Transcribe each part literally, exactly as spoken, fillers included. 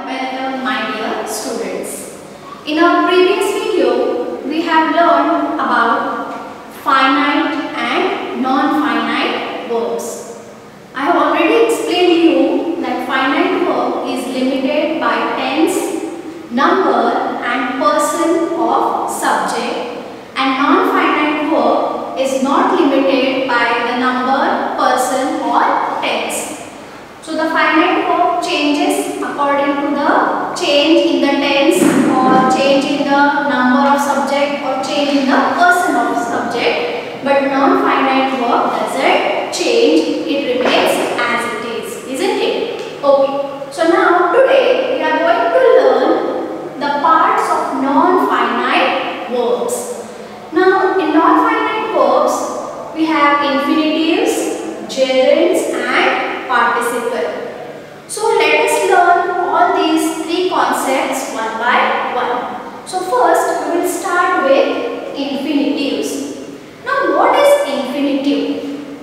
welcome my dear students. In our previous video, we have learned about finite and non-finite verbs. I have already explained to you that finite verb is limited by tense, number and person of subject, and non-finite verb is not limited by the number, person or tense. So the finite verb changes according to the change in the tense or change in the number of subject or change in the person of subject, but non-finite verb doesn't change, it remains as it is, isn't it? Okay, so now today we are going to learn the parts of non-finite verbs. Now in non-finite verbs we have infinitives, gerunds and participle. So let us learn all these three concepts one by one. So first we will start with infinitives. Now what is infinitive?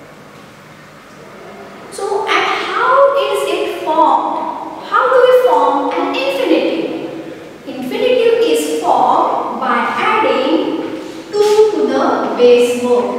So and how is it formed? How do we form an infinitive? Infinitive is formed by adding to to the base verb.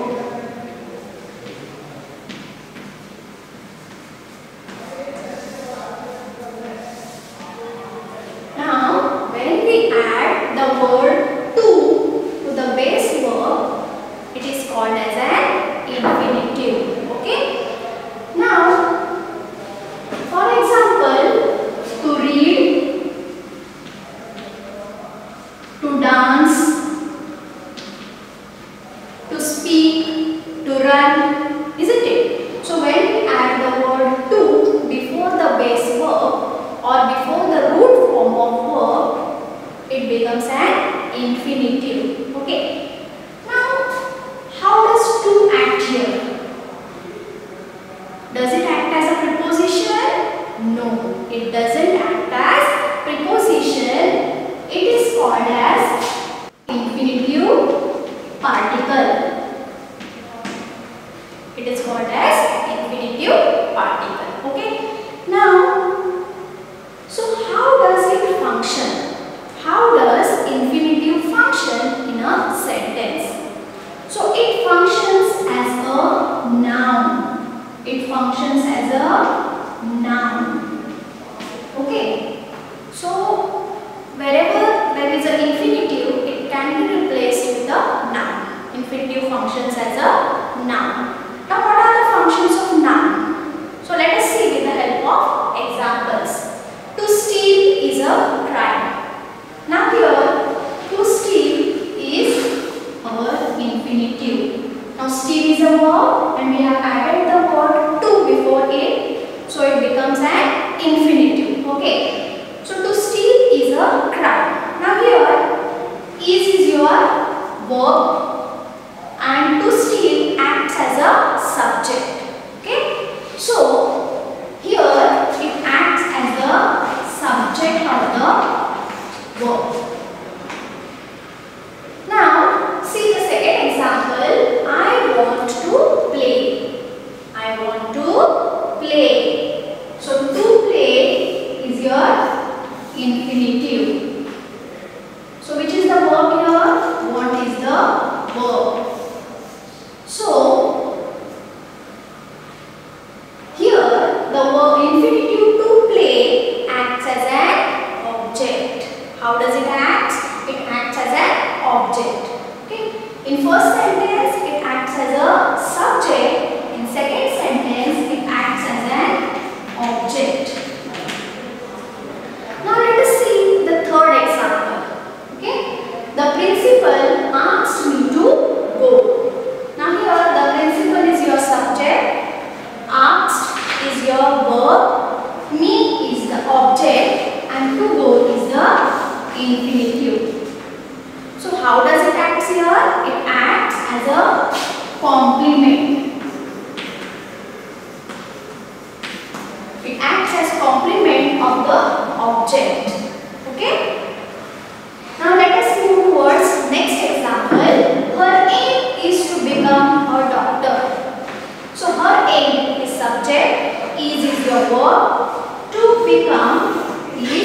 Subject is is your verb, to become is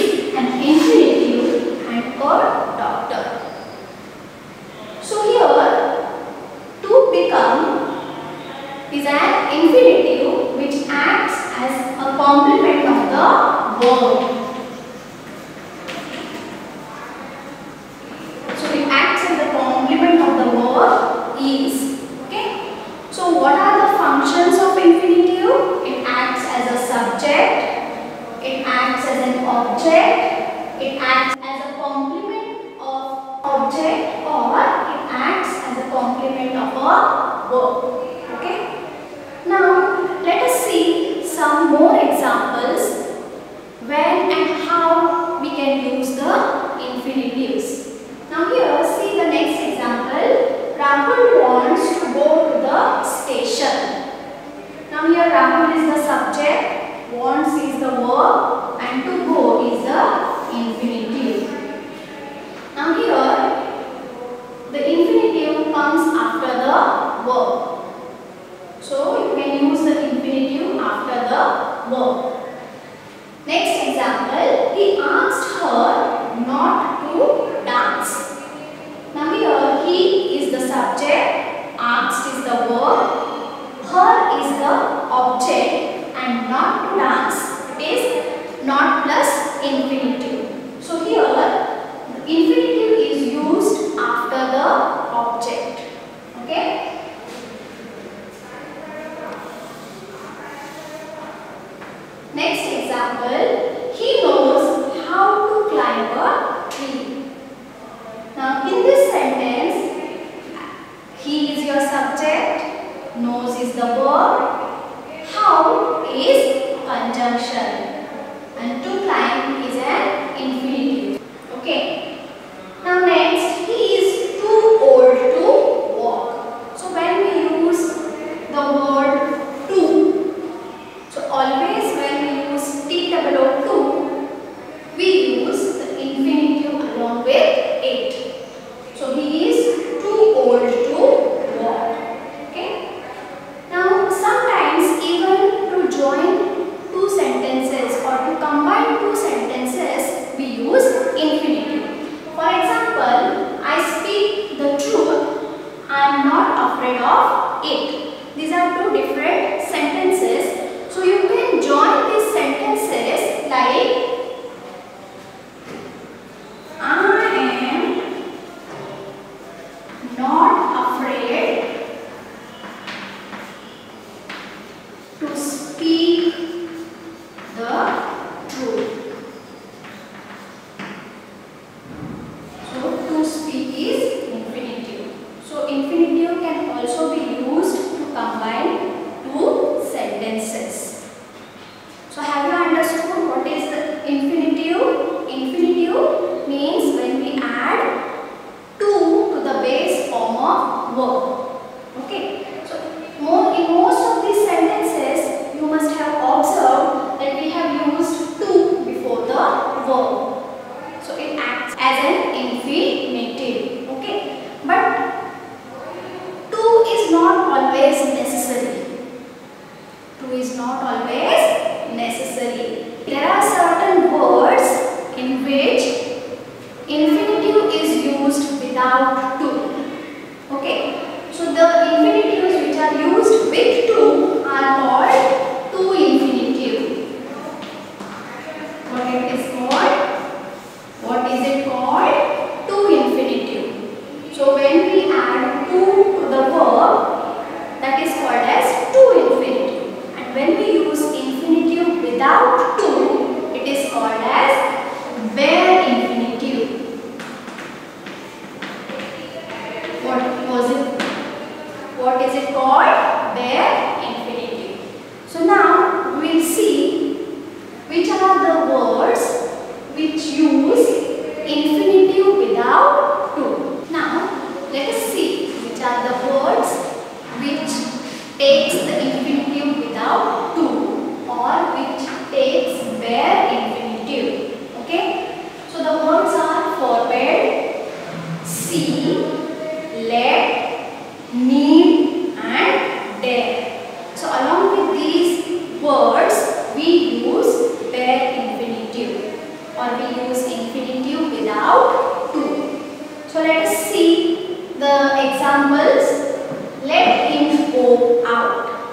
is an infinitive which acts as a complement of the verb. So it acts as a complement of the verb is. Okay. So what are the functions of infinitive? It acts as a subject. It acts as an object. It acts as a complement of object, or it acts as a complement of a verb. Okay. Now let us see some more examples when and how we can use the infinitives. Now here, see the next example. Rahul wants to go to the station. Now here Rahul is the subject, wants is the verb, and to go is the infinitive. Now here the infinitive comes after the verb. So you can use the infinitive after the verb. Next example, he asked her not to dance. Now here he is the subject, asked is the verb, her is the object, and not to dance is not plus infinitive. So here the infinitive is used after the object. Okay. Next example, he knows how to climb a tree. Now in this sentence, he is your subject, knows is the verb, how is conjunction, and to climb is an infinitive. Okay. Now next, he is too old to walk. So when we use the word to, so always when we use T double O two, we use the infinitive along with it. So he is too old to walk. Okay. Now sometimes even to join two sentences or to combine two sentences, we use infinitive. For example, I speak the truth, I am not afraid of it. These are two different sentences. So you can join these sentences like I am not afraid to speak the truth. So to speak is infinitive. So infinitive can also be used to combine two sentences. So have you understood what is the infinitive? Infinitive means when we add to to the base form of verb. Okay. So more, in most of these sentences, you must have observed that we have used to before the verb. So it acts as an infinitive. Okay. But to is not always necessary. To is not always necessary. There are certain words in which infinitive is used without to. Okay. So the infinitives which are used with to are called to infinitive. What it is called? What is it called? To infinitive. So when we add to to the verb, that is called as to infinitive. And when we use infinitive without to, it is called as bare infinitive. What was it? What is it called? Bare infinitive. So now we will see which are the words which use infinitive without to. Now let us see which are the words which takes the infinitive without to, or which takes bare infinitive. Okay. So the words are forbid, see, let, need, and dare. So along with these words, we use bare infinitive, or we use infinitive without to. So let us see the examples. Let him go out.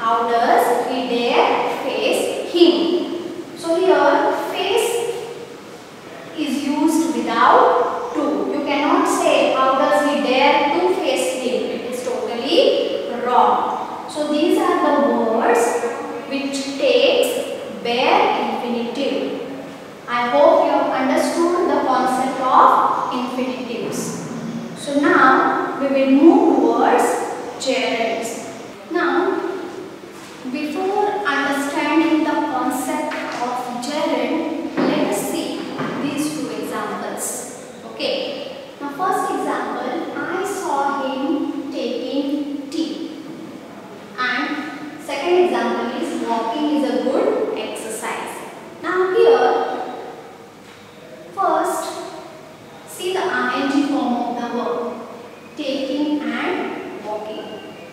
How does he dare face him? So here face is used without to. You cannot say how does he dare to face him. It is totally wrong. So these are the words which takes bare infinitive. I hope you have understood the concept of infinitives. So now we will move towards gerunds. Now before understanding the concept of gerund, let us see these two examples. Okay. Now first example, I saw him taking tea. And second example is walking is a good exercise. Now here, first see the ing form of the verb, taking and walking.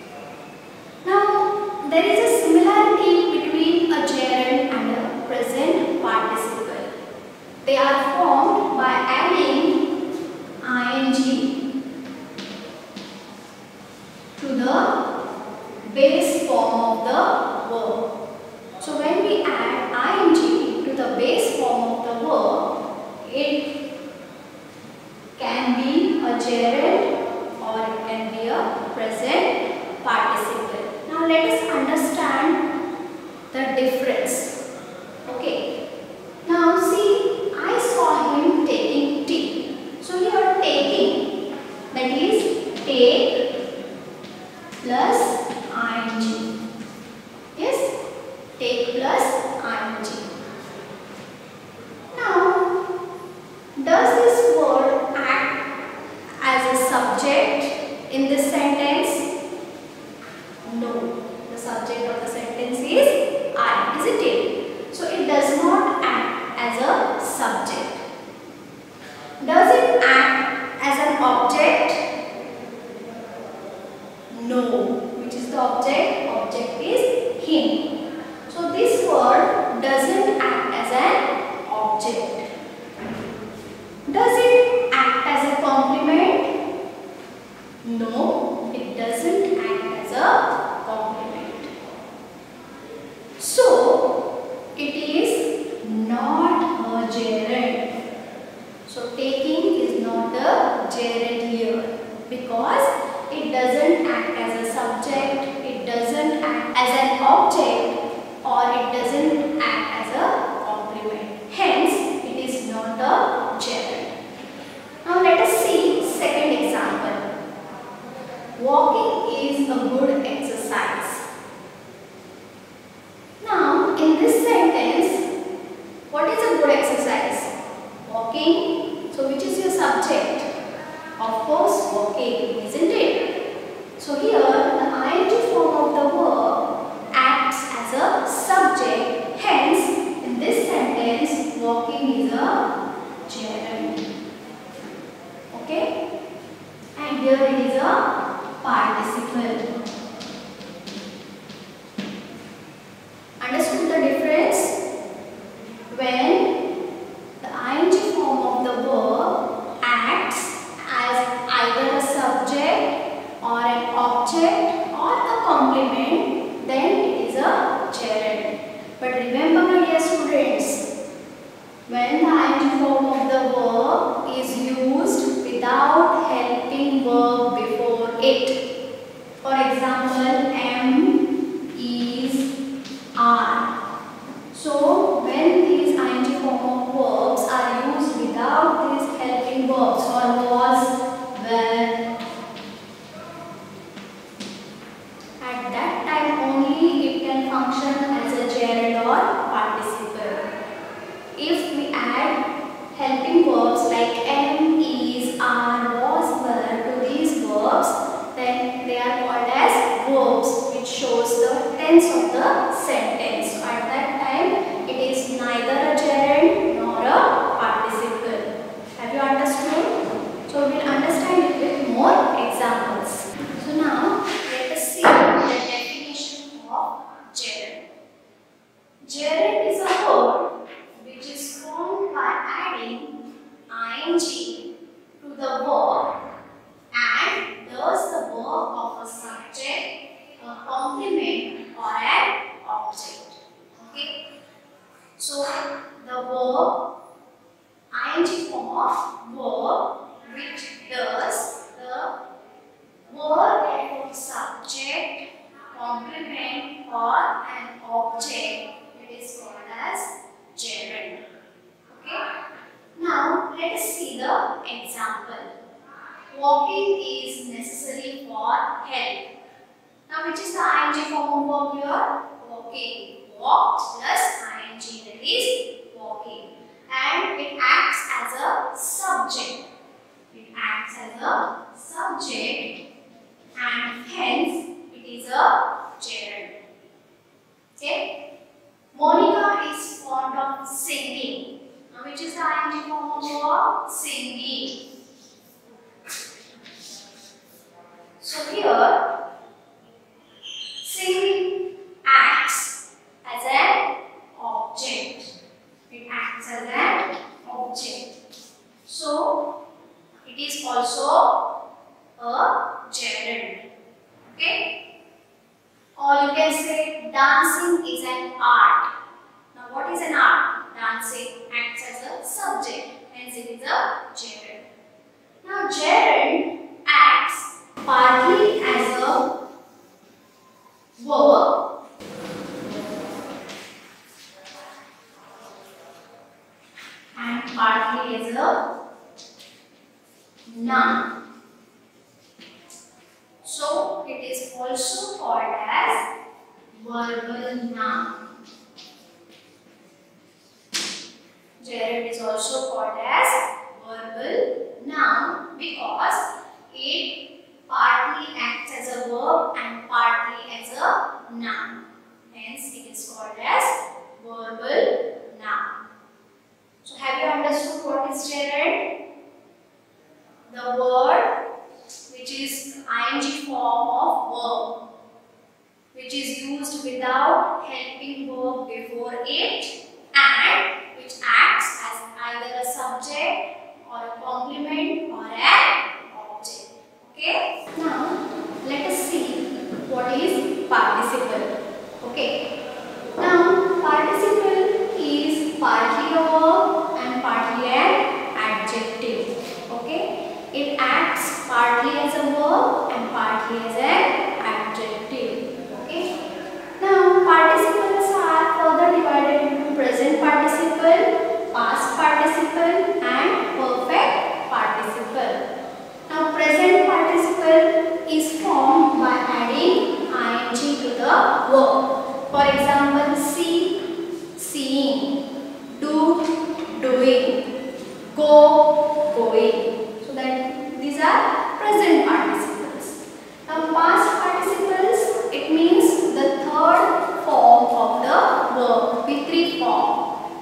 Now there is a similarity between a gerund and a present participle. They are formed by adding ing to the base form of the verb. So when we add ing to the base form of the verb, it can be a gerund or it can be a present participle. Now let us understand the difference. Okay. Now see, I saw him taking tea. So here taking, that is take plus ing. Yes, take plus ing. Now, does this word act as a subject in this sentence? No. The subject of the sentence is I, isn't it? So it does not act as a subject. Does it act as an object? No. Which is the object? Object is him. So this word doesn't act as an object. Does it act as a complement? No, it doesn't act as a complement. So it is not a gerund. So taking is not a gerund here because it doesn't act as a subject, it doesn't act as an object, or it doesn't act as a complement. Hence, it is not a gerund. Now let us see second example. Walking is a good exercise. Now in this sentence, what is a good exercise? Walking. So which is your subject? Of course, walking, isn't it? So here the ing form of the verb acts as a subject. Hence, in this sentence, walking is a gerund. Okay? And here it is a participle. Understood the difference? When the ing form of the verb acts as either a subject or an object or a complement, then it is a gerund. But remember, my dear students, when the ing form of the verb is used without helping verb before it, for example, am, is, are. So when these ing form of verbs are used without these helping verbs or was, were, at that time only it can function as a gerund or participle. If we add helping verbs like am, is, are, was, were to these verbs, then they are called as verbs, which shows the tense of the sentence. So at that time it is neither a gerund nor a participle. Have you understood? So we will understand it with more examples. So now let us see the definition of gerund. Gerund is a word which is formed by adding ing to the verb and thus the verb of a subject, a complement or an element or an object, it is called as gerund. Okay. Now let us see the example. Walking is necessary for health. Now which is the ing form of verb here? Walking. Walked plus ing, that is walking. And it acts as a subject. It acts as a subject and hence it is a gerund. Okay. Monica is fond of singing. Now which is the ing form of verb? Singing. So here singing acts as an object. It acts as an object. So it is also a gerund. Okay. Or you can say dancing is an art. Now what is an art? Dancing acts as a subject. Hence it is a gerund. Now gerund acts partly as a verb and partly as a noun. So it is also called as verbal noun. Gerund is also called as verbal noun because it partly acts as a verb and partly as a noun. Hence it is called as verbal noun. So have you understood what is gerund? The word which is ing form of verb, which is used without helping verb before it and which acts as either a subject or a complement or an object. Okay. Now let us see what is participle. Okay. Now participle is partly a verb and partly an adjective. Okay. It acts partly as a verb and partly as an adjective. Okay. Now participles are further divided into present participle, past participle and perfect participle. Now present participle is formed by adding ing to the verb. For example, see, seeing, do, doing, go, going. So that these are present participles. Now past participles, it means the third form of the verb, with three form.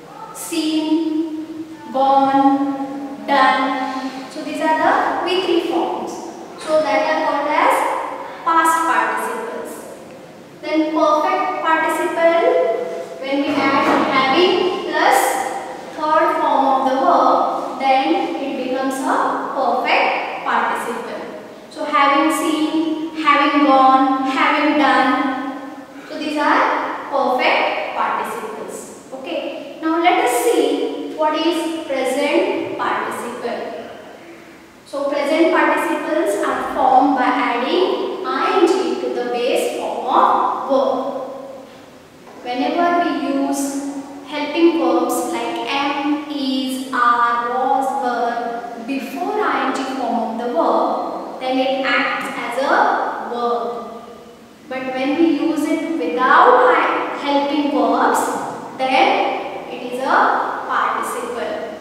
Seen, gone, done. So these are the with three forms. So that are called as past participles. Then perfect participle, when we add having plus third form of the verb, then it becomes a perfect participle. So having seen, having gone, having done. So these are perfect participles. Okay. Now let us see what is present participle. So present participles are formed by adding ing to the base form of verb. Whenever we use helping verbs like am, is, are, was, were before ing form of the verb, then it acts as a verb. But when we use it without helping verbs, then it is a participle.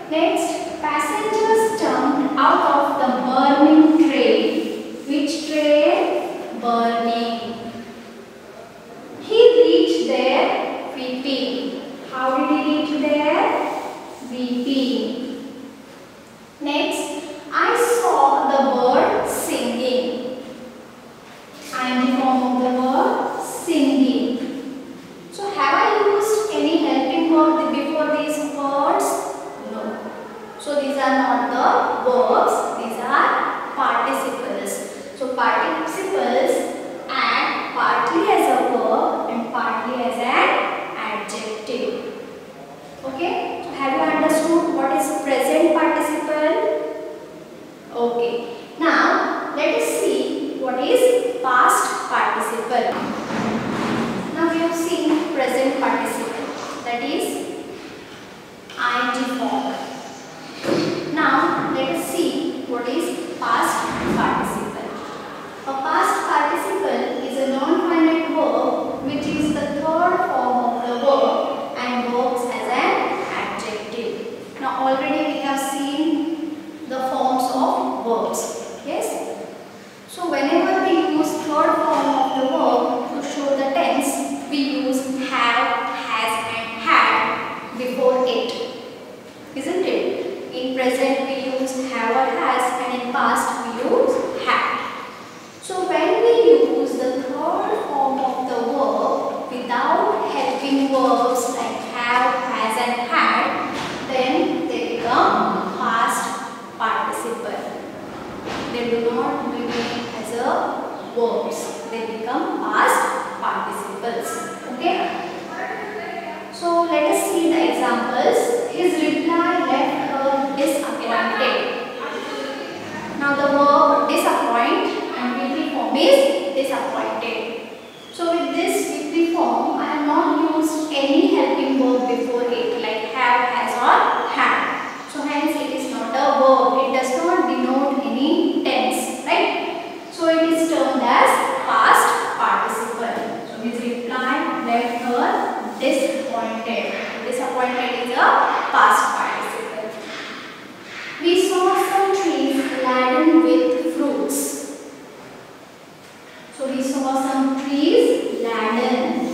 Next, passengers jumped out of the burning train. Which train? Burning. He reached there weeping. How did he reach there? Weeping. Next, I saw the bird singing. I am the form of the word singing. So have I used any helping verb before these words? No. So these are not the verbs, these are participles. So participles act partly as a verb and partly as an adjective. Okay? So have you understood what is present participle? Okay. Now let us see what is past participle. Now we have seen present participle, that is ing form. Now let us see what is past participle. A past participle is a non-finite verb which is the third form of the verb and works as an adjective. Now already we have seen the forms of verbs. Yes? So whenever we use third form of the verb to show the tense, we use have, has and had before it. Isn't it? In present we use have or has and in past we use had. So when we use the third form of the verb without helping verbs like have, has and had, then they become past participle. They do not remain as a verbs. They become past participles. Okay? So let us see the examples. His reply left her disappointed. Now the verb disappoint and weekly form is disappointed. So with this weekly form, I have not used any helping verb before it like have, has or had. So hence it is not a verb. It does not denote any tense, right? So it is termed as past participle. So his reply left her disappointed. Disappointed is a past participle. We saw some trees laden with fruits. So we saw some trees laden.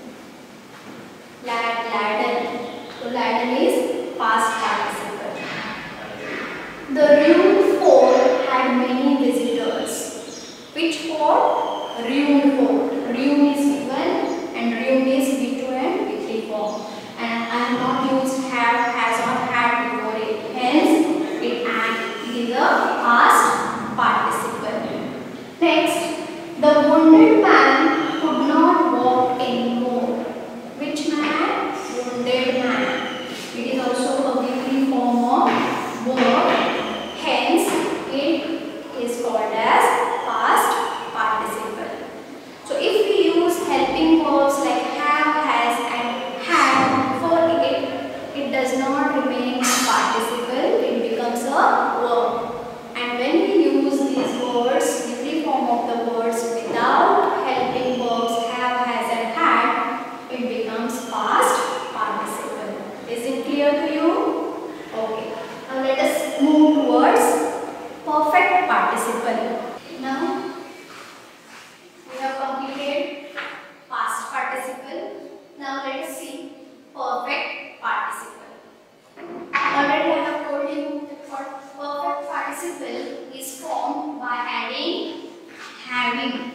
Lad, laden. So laden is past participle. The ruined fort had many visitors. Which fort? Ruined fort. Ruined is given and ruined is V two and V three form. And I have not used have, has or had before it. Hence, it, and it is a past participle. Next, the wounded man could not walk anymore. Which man? Wounded man. It is also a weakly form of verb. Hence, it is called as past participle. So if we use helping verbs like have, has and had before it, it does not remain participle, it becomes a verb. And when we use these words, weakly form of the words without helping verbs have, has and had, it becomes past participle. Is it clear to you? Okay. Now let us move towards perfect participle. Now we have completed past participle. Now let us see perfect participle. Already I have told you that perfect participle is formed by adding having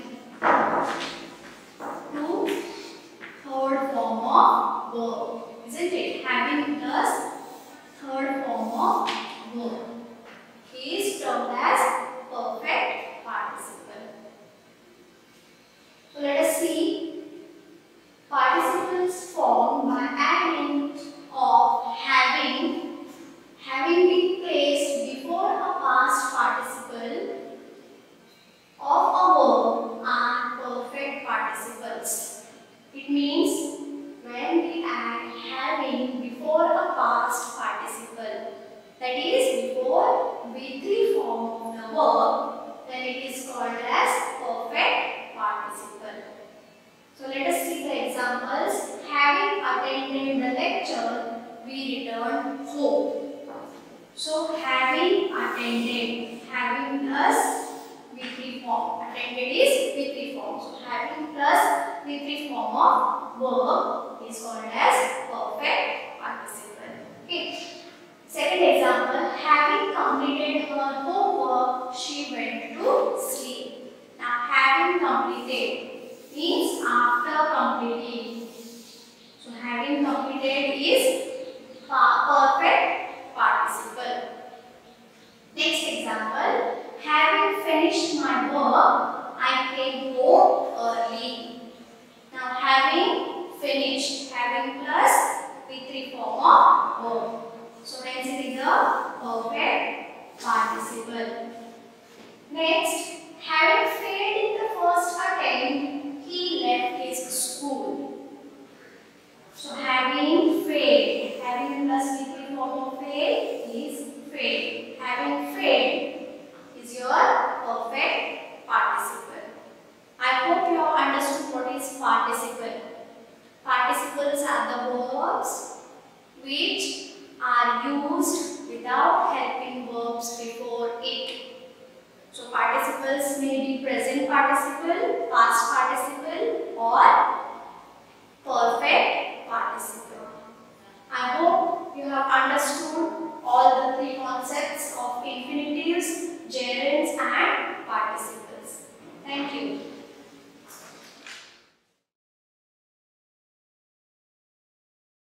to third form of verb. Isn't it? Having plus third form of verb is termed as perfect participle. So let us see participles formed by adding of having, having been placed before a past participle of a verb are perfect participles. It means when we add having before a past participle, that is before V three form of the verb, then it is called as perfect participle. So let us see the examples. Having attended the lecture, we returned home. So having attended, having plus V three form. Attended is V three form. So having plus V three form of verb is called as perfect participle. Okay. Second example, having completed her homework, she went to sleep. Now having completed means after completing. So having completed is perfect participle. Next example, having finished my work, I came home early. Now having finished, having plus V three form of verb. So hence it is a perfect participle. Next, having failed in the first attempt, he left his school. So having failed, having plus V three form of fail,